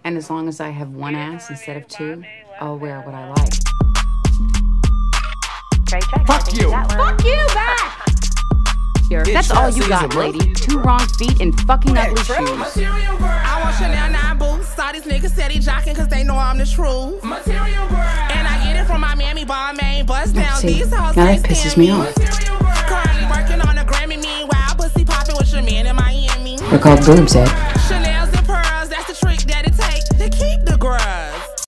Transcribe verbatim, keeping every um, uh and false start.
And as long as I have one ass instead of two, I'll wear what I like. Fuck you! Fuck you back! Here, that's all you got, lady. Two wrong feet and fucking ugly shoes. I want Chanel nine boots. All these niggas steady jocking cause they know I'm the truth. Material girl. And I get it from my mammy ball main bust down. See, These hoes now that pisses me off. Currently working on a Grammy, meanwhile pussy popping with your man in Miami. They're called boobs, Ed.